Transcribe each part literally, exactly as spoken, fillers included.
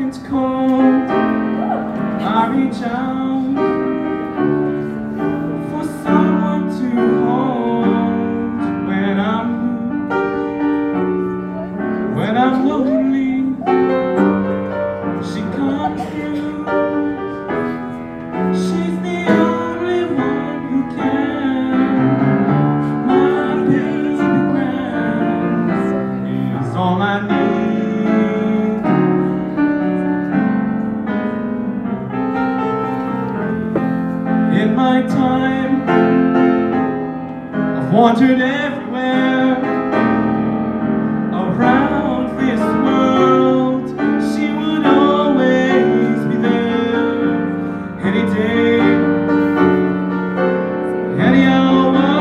it's cold, I reach out for someone to hold when I'm when I'm lonely. She comes through. She's the only one who can. My baby Grant is all I need. In my time, I've wandered everywhere around this world. She would always be there, any day, any hour.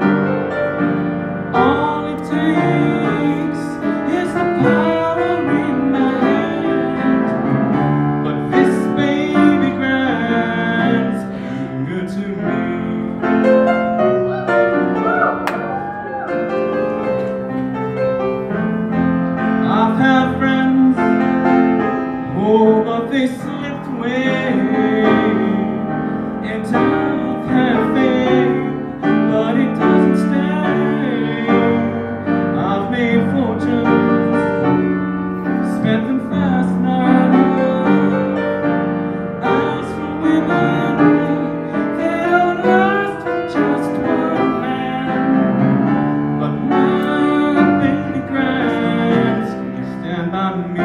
All it takes is the power in my hand. But this baby Grant's good to me. I've had friends, oh, but they slipped away. And I've had faith, but it doesn't stay. I've made fortunes, spent them fast now. As for women, they don't last for just one man. But my baby Grant stand by me.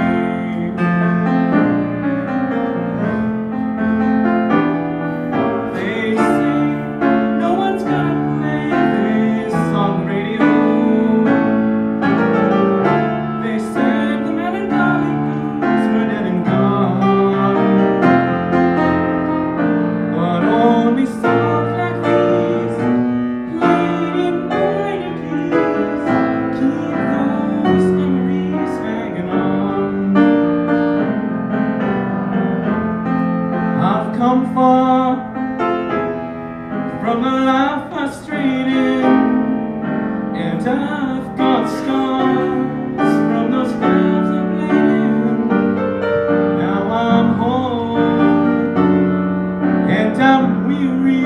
They say no one's gonna play this on the radio. They said the melancholy blues were dead and gone. But only songs like these, played in minor keys, keep those memories hanging on. I've come far from the life I strayed in, and I've got scars from those lives I've laid in. Now I'm home, and I'm weary.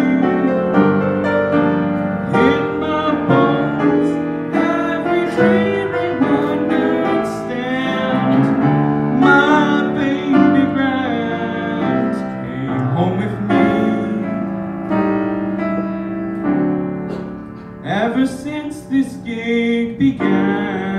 In my bones, every dreary one night stand. My baby Grant came home with me. Ever since this gig began,